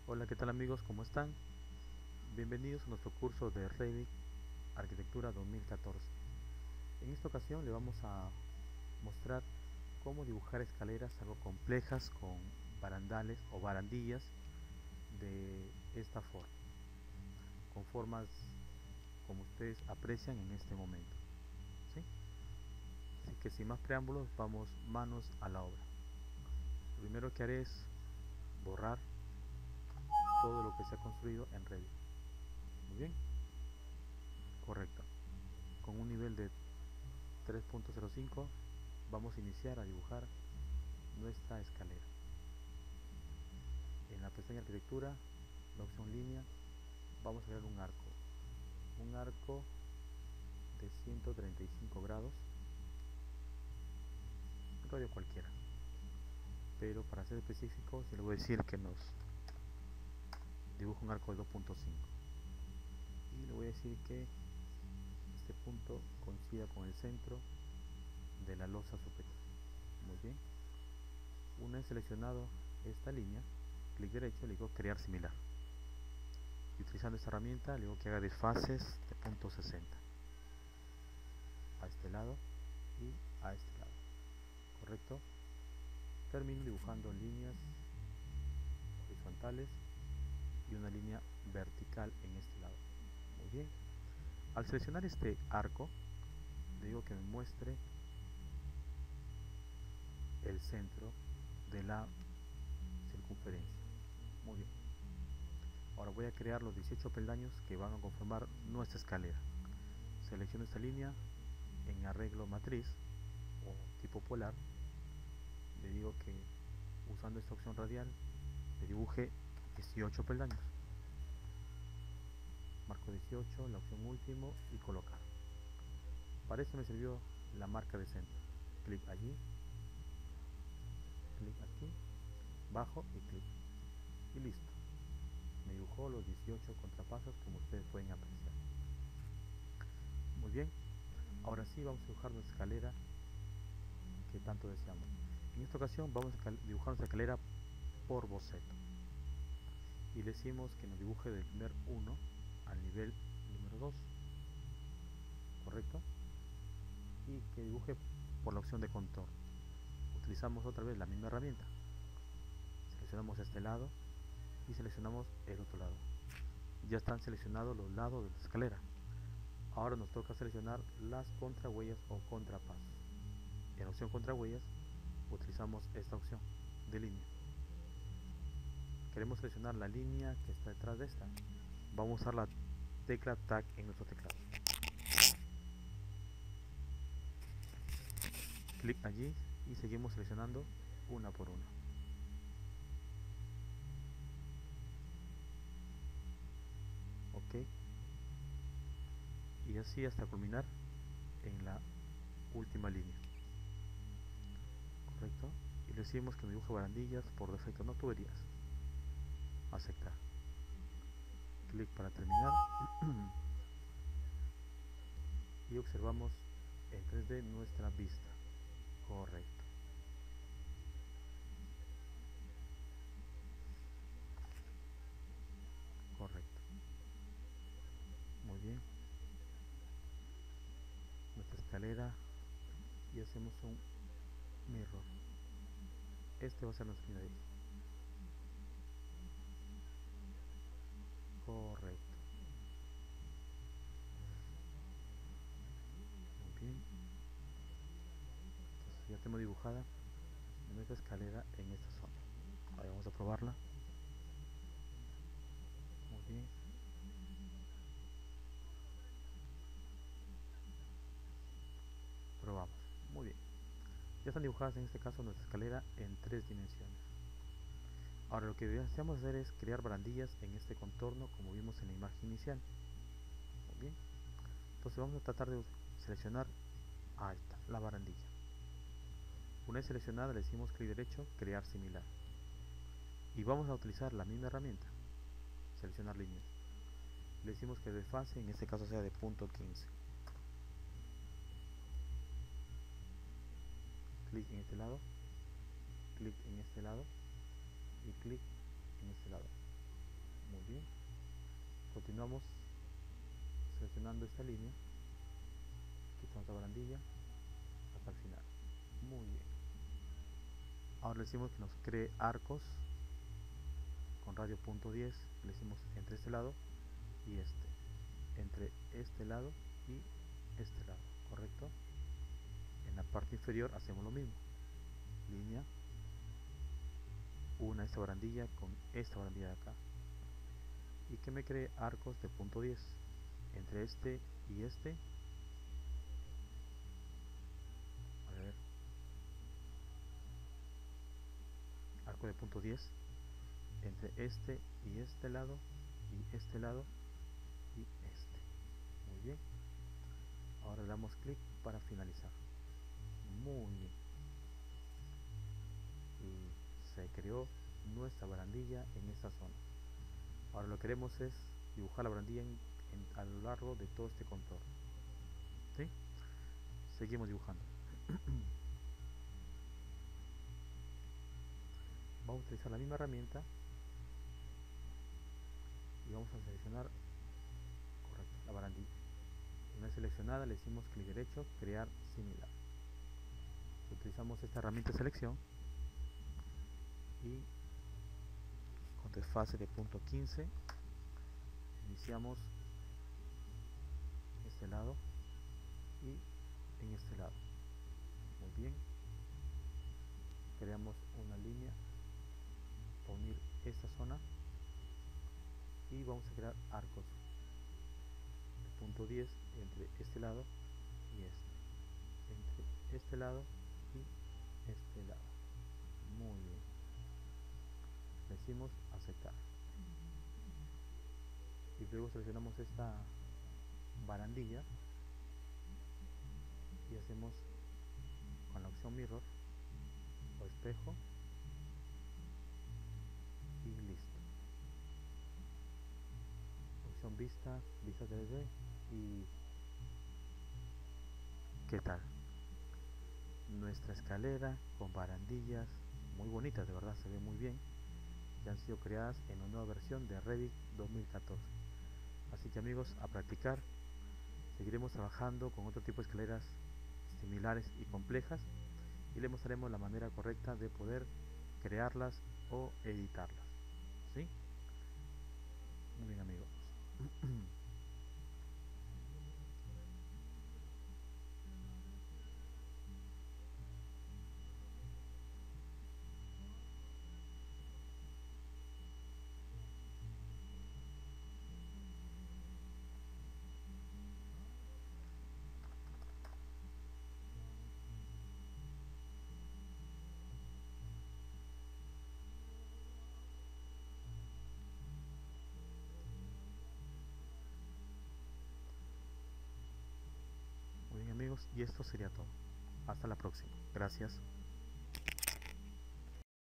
Hola, ¿qué tal amigos? ¿Cómo están? Bienvenidos a nuestro curso de Revit Arquitectura 2014. En esta ocasión le vamos a mostrar cómo dibujar escaleras algo complejas con barandales o barandillas de esta forma, con formas como ustedes aprecian en este momento, ¿sí? Así que sin más preámbulos, vamos manos a la obra. Lo primero que haré es borrar todo lo que se ha construido en Revit. Muy bien, correcto. Con un nivel de 3.05 vamos a iniciar a dibujar nuestra escalera. En la pestaña arquitectura, la opción línea, vamos a crear un arco de 135 grados, un radio cualquiera, pero para ser específico se le voy a decir que nos dibuje un arco de 2.5 y le voy a decir que este punto coincida con el centro de la losa superior. Muy bien, una vez seleccionado esta línea, clic derecho, le digo crear similar y utilizando esta herramienta le digo que haga desfases de punto 60 a este lado y a este lado, correcto. Termino dibujando líneas horizontales y una línea vertical en este lado. Muy bien, al seleccionar este arco le digo que me muestre el centro de la circunferencia. Muy bien, ahora voy a crear los 18 peldaños que van a conformar nuestra escalera. Selecciono esta línea en arreglo matriz o tipo polar, le digo que usando esta opción radial le dibuje 18 peldaños, marco 18, la opción último y colocar. Para esto me sirvió la marca de centro, clic allí, clic aquí, bajo y clic y listo, me dibujó los 18 contrapasos como ustedes pueden apreciar. Muy bien, ahora sí vamos a dibujar nuestra escalera que tanto deseamos. En esta ocasión vamos a dibujar nuestra escalera por boceto y le decimos que nos dibuje del nivel 1 al nivel número 2, correcto, y que dibuje por la opción de contorno. Utilizamos otra vez la misma herramienta, seleccionamos este lado y seleccionamos el otro lado. Ya están seleccionados los lados de la escalera. Ahora nos toca seleccionar las contrahuellas o contrapasos. En la opción contrahuellas utilizamos esta opción de línea. Queremos seleccionar la línea que está detrás de esta. Vamos a usar la tecla Tab en nuestro teclado. Clic allí y seguimos seleccionando una por una. Ok. Y así hasta culminar en la última línea. Correcto. Y le decimos que me dibuje barandillas por defecto, no tuberías. Aceptar. Clic para terminar. Y observamos en 3D nuestra vista. Correcto. Correcto. Muy bien. Nuestra escalera y hacemos un mirror. Este va a ser nuestro final. Correcto. Muy bien. Entonces ya tenemos dibujada nuestra escalera en esta zona. Ahora vamos a probarla. Muy bien. Probamos. Muy bien. Ya están dibujadas en este caso nuestra escalera en 3 dimensiones. Ahora lo que deseamos hacer es crear barandillas en este contorno como vimos en la imagen inicial. Muy bien. Entonces vamos a tratar de seleccionar esta, la barandilla. Una vez seleccionada le decimos clic derecho, crear similar. Y vamos a utilizar la misma herramienta, seleccionar líneas. Le decimos que el desfase en este caso sea de punto 15. Clic en este lado, clic en este lado y clic en este lado. Muy bien. Continuamos seleccionando esta línea. Quitamos la barandilla hasta el final. Muy bien. Ahora le decimos que nos cree arcos con radio punto 10. Le decimos entre este lado y este. Entre este lado y este lado. ¿Correcto? En la parte inferior hacemos lo mismo. Línea. Una esta barandilla con esta barandilla de acá. Y que me cree arcos de punto 10. Entre este y este. A ver. Arco de punto 10. Entre este y este lado. Y este lado. Y este. Muy bien. Ahora le damos clic para finalizar. Muy bien. Y se creó nuestra barandilla en esta zona. Ahora lo que queremos es dibujar la barandilla a lo largo de todo este contorno. ¿Sí? Seguimos dibujando. Vamos a utilizar la misma herramienta y vamos a seleccionar la barandilla. Una vez seleccionada le decimos clic derecho, crear similar. Utilizamos esta herramienta de selección y con desfase de punto 15 iniciamos este lado y en este lado. Muy bien. Creamos una línea para unir esta zona y vamos a crear arcos de punto 10 entre este lado y entre este lado y este lado. Muy bien. Le decimos aceptar y luego seleccionamos esta barandilla y hacemos con la opción mirror o espejo y listo. Opción vista 3D y ¿qué tal? Nuestra escalera con barandillas muy bonitas, de verdad se ve muy bien. Ya han sido creadas en una nueva versión de Revit 2014. Así que amigos, a practicar. Seguiremos trabajando con otro tipo de escaleras similares y complejas y le mostraremos la manera correcta de poder crearlas o editarlas. ¿Sí? Muy bien amigos. Muy bien amigos, y esto sería todo. Hasta la próxima. Gracias.